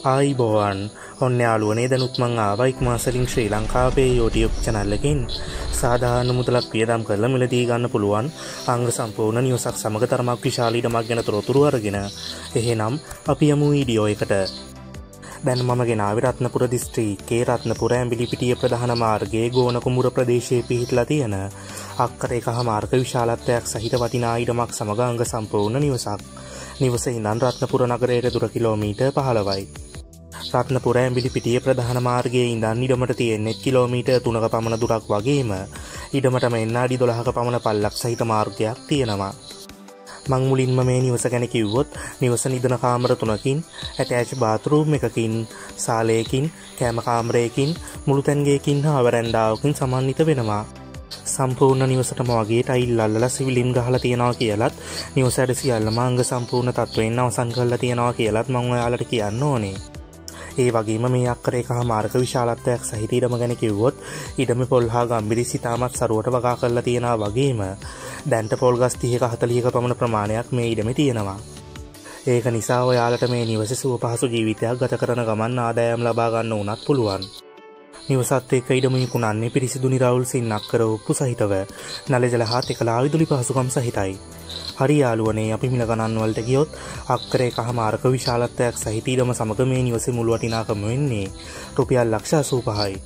ආයිබෝවන් ඔන්න යාළුවනේ දැනුත් මං ආවා ඉක්මාසලින් ශ්‍රී ලංකාවේ YouTube channel එකකින් සාධාරණ මුදලක් වියදම් කරලා මිලදී ගන්න පුළුවන් අංග සම්පූර්ණ නිවසක් සමග තරමක් විශාල ඉඩමක් ගැන තොරතුරු අරගෙන එහෙනම් අපි යමු වීඩියෝ එකට. දැන් මම ගෙනාවේ රත්නපුර දිස්ත්‍රික්කයේ රත්නපුර ඇඹිලිපිටිය ප්‍රධාන මාර්ගයේ ගෝනකුඹුර ප්‍රදේශයේ පිහිටලා තියෙන අක්කර 1.5 විශාලත්වයක් සහිත වටිනා ඉඩමක් සමග අංග සම්පූර්ණ නිවසක්. නිවසේ ඉඳන් රත්නපුර නගරයට දුර කිලෝමීටර් 15යි. රත්නපුර ඇඹිලිපිටිය ප්‍රධාන මාර්ගයේ ඉඳන් ඉඩමට තියෙන්නේ කිලෝමීටර් 3ක පමණ දුරක් වගේම ඉඩමටම එන්න අඩි 12ක පමණ පල්ලක් සහිත මාර්ගයක් තියෙනවා. මං මුලින්ම මේ නිවස ගැන කිව්වොත් නිවස නිදන කාමර 3කින් ඇටැච් බාත්රූම් එකකින් සාලයකින් කෑම කාමරයකින් මුළු තැන්ගයකින් හා වරැන්ඩාවකින් සමන්විත වෙනවා. සම්පූර්ණ නිවසටම වගේ ටයිල් අල්ලලා සිවිලින් ගහලා තියනවා කියලත් නිවස ඇඩ සියල්ලම අංග සම්පූර්ණ තත්වයෙන් අවසන් කරලා තියනවා කියලත් මම ඔයාලට කියන්න ඕනේ. ඒ වගේම මේ අක්කර 1.5 විශාලත්වයක් සහිත ඉඩම ගැන කිව්වොත් ඉඩමේ පොල් හා ගම්බිරිස් ඉතාමත් සරුවට වගා කරලා තියනවා වගේම දැන්ට පොල් ගස් 30ක 40ක පමණ ප්‍රමාණයක් මේ ඉඩමේ තියෙනවා. ඒක නිසා ඔයාලට මේ නිවසේ සුව පහසු ජීවිතයක් ගත කරන ගමන් ආදායම් ලබා ගන්න උනත් පුළුවන්. නිවසත් එක්ක ඉඩම විකුණන්නේ පිරිසිදු නිරවුල් සින්නක් කර උප්පු සහිතව නළජල හා තෙකලා විදුලි පහසුකම් සහිතයි. හරි යාළුවනේ අපි මිල ගණන් වලට ගියොත් අක්කර 1.5 විශාලත්වයක් සහිත ඉඩම සමග මේ නිවසේ මුළු වටිනාකම වෙන්නේ රුපියල් ලක්ෂ 85යි.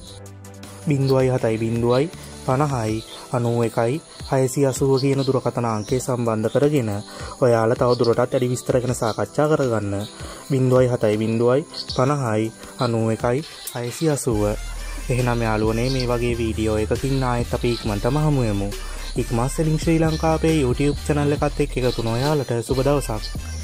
0.7 50යි 91යි 680 කියන දුරකථන අංකය සම්බන්ධ කරගෙන ඔයාලා තව දුරටත් වැඩි විස්තර ගැන සාකච්ඡා කරගන්න. 0.7 50යි 91යි 680. එහෙනම් යාළුවනේ මේ වගේ වීඩියෝ එකකින් ආයෙත් අපි ඉක්මනටම හමු වෙමු. ඉක්මස් සෙලින් ශ්‍රී ලංකාවේ YouTube channel එකත් එක්ක එකතු වෙන ඔයාලට සුබ දවසක්.